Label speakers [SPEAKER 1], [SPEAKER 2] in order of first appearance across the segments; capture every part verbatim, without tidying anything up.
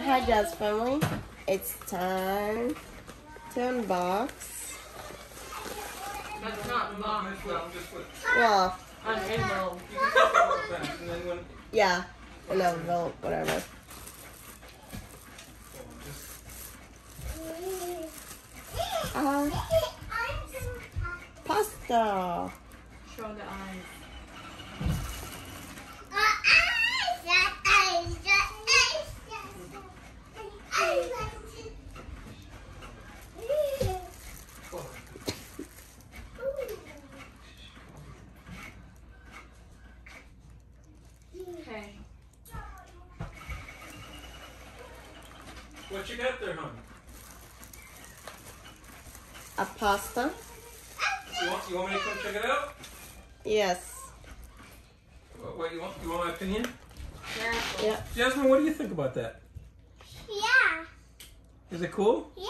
[SPEAKER 1] Hi, Jazz family. It's time to unbox.
[SPEAKER 2] That's not box though.
[SPEAKER 1] Well,
[SPEAKER 2] An envelope.
[SPEAKER 1] yeah, an envelope, whatever. Uh, pasta.
[SPEAKER 2] Show the eyes. Okay.
[SPEAKER 3] What you got there, hon?
[SPEAKER 1] A pasta.
[SPEAKER 3] You want, you want me to come check it out?
[SPEAKER 1] Yes.
[SPEAKER 3] What, what you want? You want my opinion?
[SPEAKER 2] Careful.
[SPEAKER 1] Yeah.
[SPEAKER 3] Jasmine, what do you think about that?
[SPEAKER 4] Yeah.
[SPEAKER 3] Is it cool?
[SPEAKER 4] Yeah.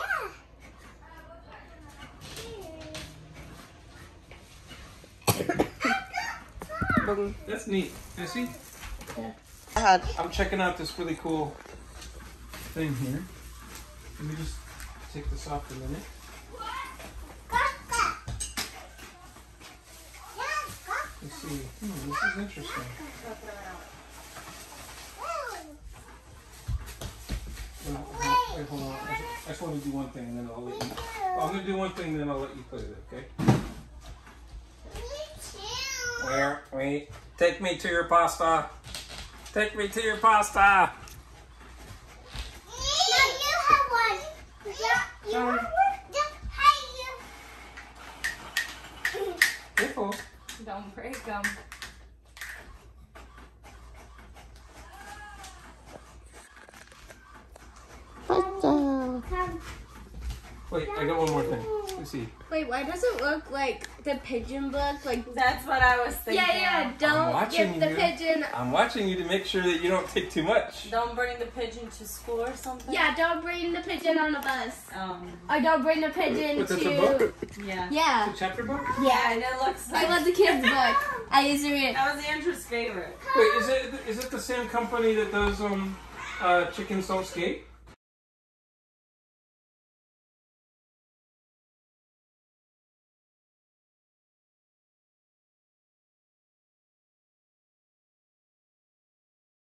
[SPEAKER 1] Boom.
[SPEAKER 3] That's neat. You see?
[SPEAKER 1] Yeah. I had.
[SPEAKER 3] I'm checking out this really cool thing here. Let me just take this off a minute. Let's see. Hmm, this is interesting. Wait, wait, hold on. I just, I just want to do one thing and then I'll let you. I'm going to do one thing and then I'll let you play with it, okay? Where? Wait. Take me to your pasta. Take me to your pasta. Sorry. Careful.
[SPEAKER 2] Don't break them.
[SPEAKER 1] Pasta.
[SPEAKER 3] Wait, I got one more thing. Let's see.
[SPEAKER 5] Wait, why does it look like the pigeon book? Like
[SPEAKER 2] That's what I was thinking.
[SPEAKER 5] yeah, yeah.
[SPEAKER 3] I'm
[SPEAKER 5] Don't
[SPEAKER 3] watching
[SPEAKER 5] give the
[SPEAKER 3] you.
[SPEAKER 5] pigeon.
[SPEAKER 3] I'm watching you to make sure that you don't take too much.
[SPEAKER 2] Don't bring the pigeon to school or something?
[SPEAKER 5] Yeah, don't bring the pigeon on the bus.
[SPEAKER 2] Um,
[SPEAKER 5] Or don't bring the pigeon
[SPEAKER 3] What's
[SPEAKER 5] to.
[SPEAKER 3] this, a book?
[SPEAKER 2] yeah.
[SPEAKER 5] Yeah,
[SPEAKER 3] It's a chapter book?
[SPEAKER 2] Yeah, and it looks
[SPEAKER 5] it
[SPEAKER 2] like...
[SPEAKER 5] was a kid's book. I used to read.
[SPEAKER 2] That was Andrew's favorite.
[SPEAKER 3] Wait, is it is it the same company that does um uh Chickens Don't Skate?